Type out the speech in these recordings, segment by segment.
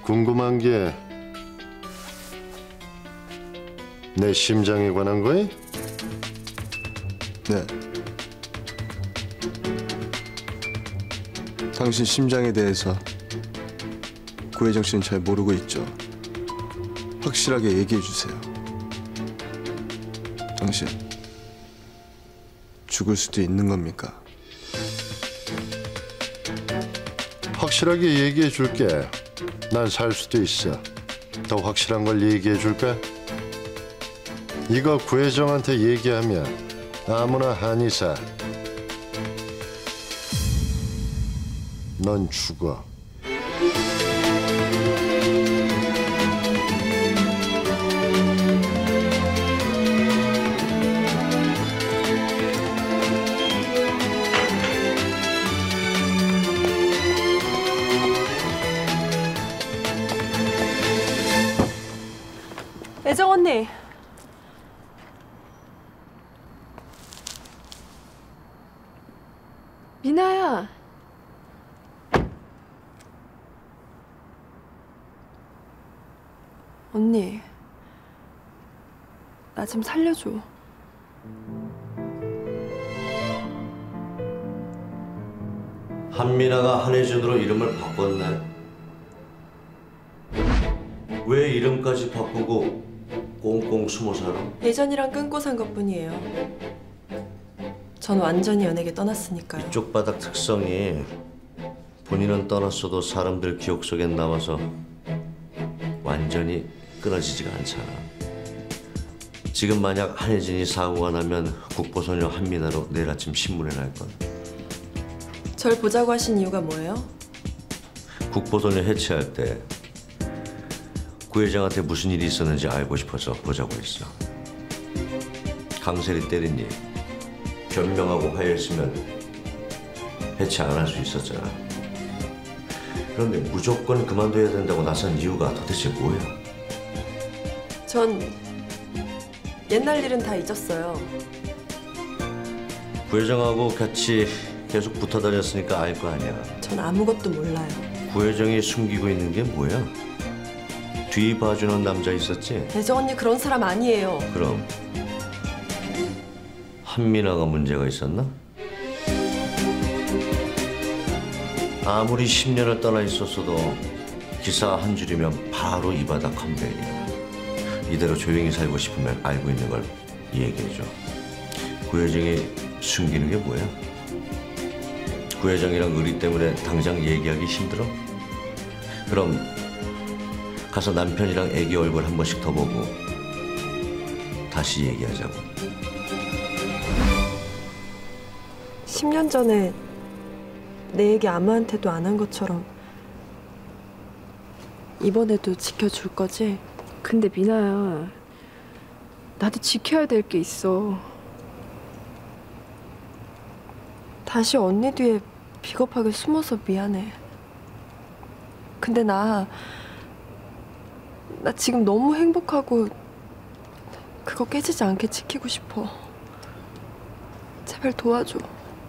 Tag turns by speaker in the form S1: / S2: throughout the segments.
S1: 궁금한 게 내 심장에 관한 거야?
S2: 네. 당신 심장에 대해서 구혜정 씨는 잘 모르고 있죠. 확실하게 얘기해 주세요. 당신 죽을 수도 있는 겁니까?
S1: 확실하게 얘기해 줄게. 난 살 수도 있어. 더 확실한 걸 얘기해 줄까? 이거 구혜정한테 얘기하면 아무나 한의사. 넌 죽어.
S3: 애정 언니.
S4: 미나야.
S3: 언니. 나 좀 살려줘.
S5: 한미나가 한혜준으로 이름을 바꿨네. 왜 이름까지 바꾸고 꽁꽁 숨어 살아?
S3: 예전이랑 끊고 산 것뿐이에요. 전 완전히 연예계 떠났으니까요.
S5: 이쪽 바닥 특성이 본인은 떠났어도 사람들 기억 속엔 남아서 완전히 끊어지지가 않잖아. 지금 만약 한혜진이 사고가 나면 국보소녀 한미나로 내일 아침 신문에 날 건.
S3: 절 보자고 하신 이유가 뭐예요?
S5: 국보소녀 해체할 때 구회장한테 무슨 일이 있었는지 알고 싶어서 보자고 했어. 강세리 때린 일 변명하고 화해했으면 해체 안 할 수 있었잖아. 그런데 무조건 그만둬야 된다고 나선 이유가 도대체 뭐야?
S3: 전 옛날 일은 다 잊었어요.
S5: 구회장하고 같이 계속 붙어 다녔으니까 알 거 아니야.
S3: 전 아무것도 몰라요.
S5: 구회장이 숨기고 있는 게 뭐야? 뒤 봐주는 남자 있었지?
S3: 애정 언니 그런 사람 아니에요.
S5: 그럼 한미나가 문제가 있었나? 아무리 10년을 떠나 있었어도 기사 한 줄이면 바로 이 바닥 컴백이야. 이대로 조용히 살고 싶으면 알고 있는 걸 얘기해줘. 구혜정이 숨기는 게 뭐야? 구혜정이랑 의리 때문에 당장 얘기하기 힘들어? 그럼 가서 남편이랑 애기 얼굴 한 번씩 더 보고 다시 얘기하자고.
S3: 10년 전에 내 얘기 아무한테도 안 한 것처럼 이번에도 지켜줄 거지?
S4: 근데 미나야, 나도 지켜야 될 게 있어.
S3: 다시 언니 뒤에 비겁하게 숨어서 미안해. 근데 나 지금 너무 행복하고 그거 깨지지 않게 지키고 싶어. 제발 도와줘.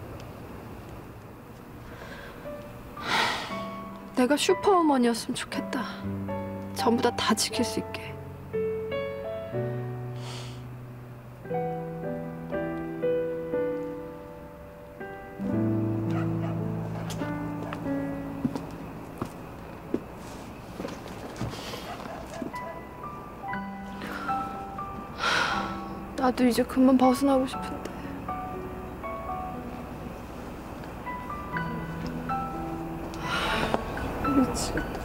S4: 내가 슈퍼우먼이었으면 좋겠다. 전부 다 지킬 수 있게. 나도 이제 그만 벗어나고 싶은데. 미치겠다.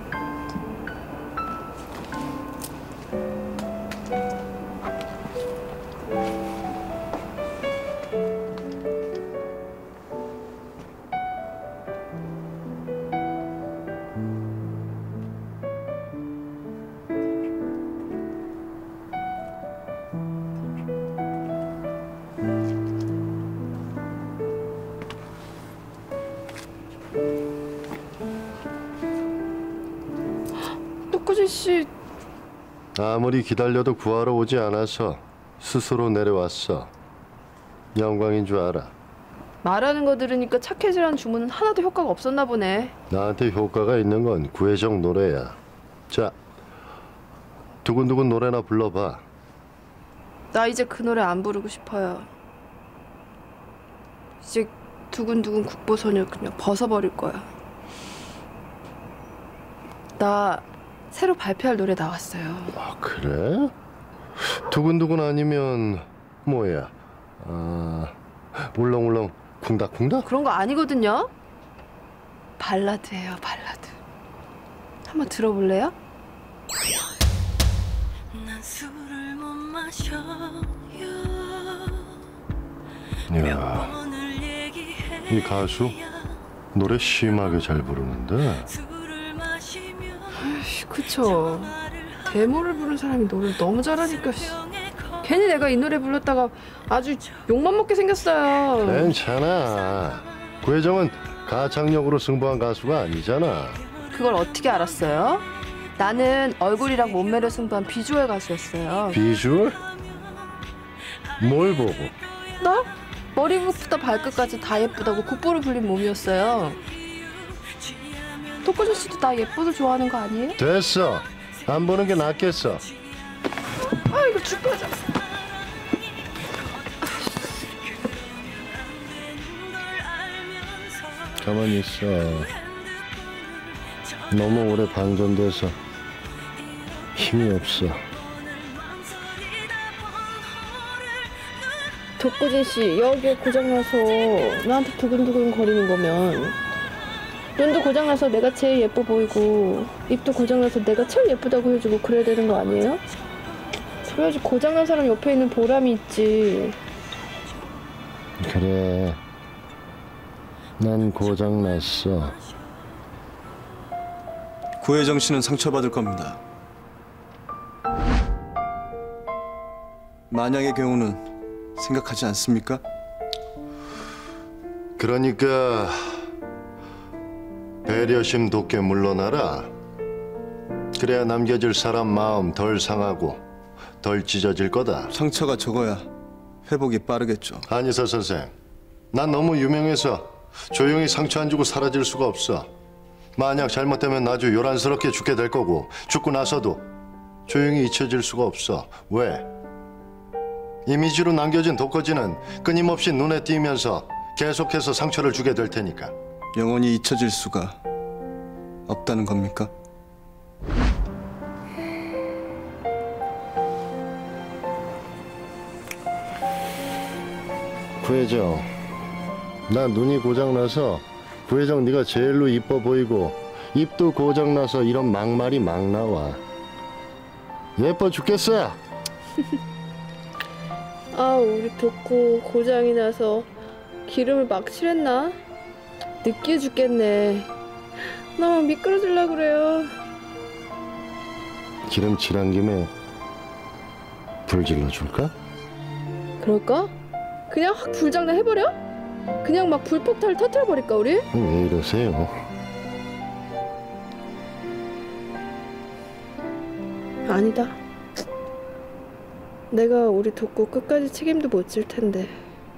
S4: 떡구지 씨.
S1: 아무리 기다려도 구하러 오지 않아서 스스로 내려왔어. 영광인 줄 알아.
S4: 말하는 거 들으니까 착해지라는 주문은 하나도 효과가 없었나 보네.
S1: 나한테 효과가 있는 건 구혜정 노래야. 자, 두근두근 노래나 불러봐.
S4: 나 이제 그 노래 안 부르고 싶어요. 이제 두근두근 국보소녀 그냥 벗어버릴 거야. 나 새로 발표할 노래 나왔어요.
S1: 아, 그래? 두근두근 아니면 뭐야? 울렁울렁 쿵닥쿵닥?
S4: 그런 거 아니거든요. 발라드예요, 발라드. 한번 들어볼래요?
S6: 난 술을 못 마셔요.
S1: 이야,
S6: 오늘 얘기해.
S1: 이 가수 노래 심하게 잘 부르는데.
S6: 술을 마시면
S4: 그쵸. 데모를 부른 사람이 노래를 너무 잘하니까 괜히 내가 이 노래 불렀다가 아주 욕만 먹게 생겼어요.
S1: 괜찮아. 구혜정은 가창력으로 승부한 가수가 아니잖아.
S4: 그걸 어떻게 알았어요? 나는 얼굴이랑 몸매로 승부한 비주얼 가수였어요.
S1: 비주얼? 뭘 보고?
S4: 나? 머리부터 발끝까지 다 예쁘다고 국보를 불린 몸이었어요. 독고진 씨도 나 예뻐서 좋아하는 거 아니에요?
S1: 됐어. 안 보는 게 낫겠어.
S4: 아 이거 죽 거죠.
S1: 가만히 있어. 너무 오래 방전돼서 힘이 없어.
S4: 독고진 씨 여기에 고장나서 나한테 두근두근 거리는 거면 눈도 고장나서 내가 제일 예뻐 보이고 입도 고장나서 내가 제일 예쁘다고 해주고 그래야 되는 거 아니에요? 그래야지 고장난 사람 옆에 있는 보람이 있지.
S1: 그래. 난 고장났어.
S2: 구혜정 씨는 상처받을 겁니다. 만약의 경우는 생각하지 않습니까?
S1: 그러니까 배려심 돋게 물러나라. 그래야 남겨질 사람 마음 덜 상하고 덜 찢어질 거다.
S2: 상처가 적어야 회복이 빠르겠죠.
S1: 한의사 선생, 난 너무 유명해서 조용히 상처 안 주고 사라질 수가 없어. 만약 잘못되면 아주 요란스럽게 죽게 될 거고 죽고 나서도 조용히 잊혀질 수가 없어. 왜? 이미지로 남겨진 독거지는 끊임없이 눈에 띄면서 계속해서 상처를 주게 될 테니까.
S2: 영원히 잊혀질 수가 없다는 겁니까?
S1: 구혜정, 나 눈이 고장나서 구혜정 네가 제일로 이뻐 보이고 입도 고장나서 이런 막말이 막 나와. 예뻐 죽겠어.
S4: 아 우리 덕구 고장이 나서 기름을 막 칠했나? 느끼해 죽겠네. 나 막 미끄러질라 그래요.
S1: 기름칠한 김에 불 질러줄까?
S4: 그럴까? 그냥 확 불장난 해버려? 그냥 막 불폭탄을 터뜨려버릴까 우리?
S1: 왜 이러세요?
S4: 아니다. 내가 우리 덕구 끝까지 책임도 못 질 텐데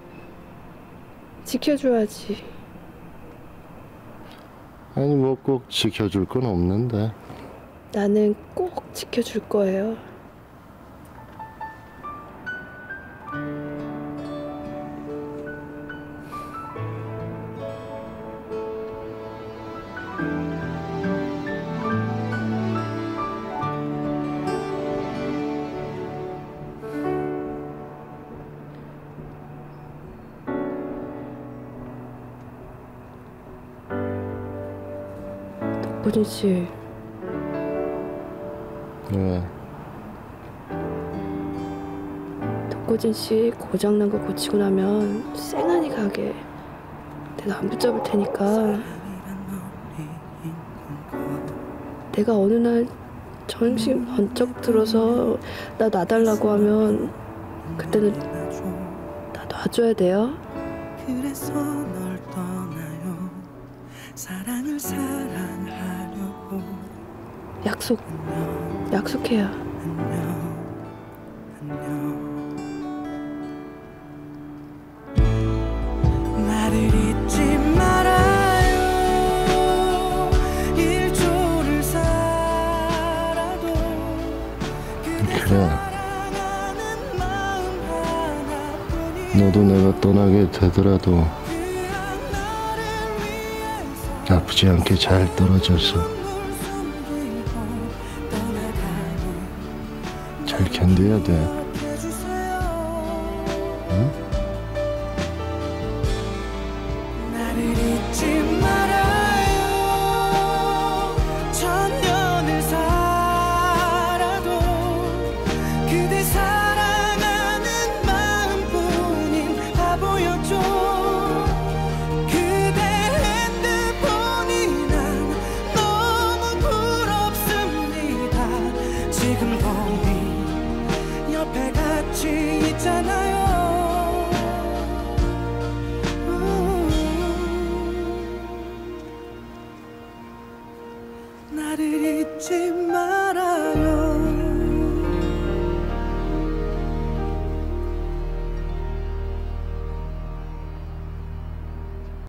S4: 지켜줘야지.
S1: 아니 뭐 꼭 지켜줄 건 없는데.
S4: 나는 꼭 지켜줄 거예요. 덕구진 씨,
S1: 왜?
S4: 덕구진 씨 고장난 거 고치고 나면 쌩하니 가게 내가 안 붙잡을 테니까. 내가 어느 날 정신 번쩍 들어서 나 놔달라고 하면 그때는 나 놔줘야 돼요.
S6: 그래서 널 떠나요. 사랑을 사랑하려고.
S4: 약속해요.
S6: 나를 잊지 말아요. 일조를 사
S1: 너도 내가 떠나게 되더라도 아프지 않게 잘 떨어져서 잘 견뎌야 돼. 응?
S6: 나를 잊지 말아요. 천년을 살아도 그대 사랑하는 마음뿐인 바보였죠. 그대 핸드폰이 난 너무 부럽습니다. 지금 보니 옆에 같이 있잖아요. 나를 잊지 마.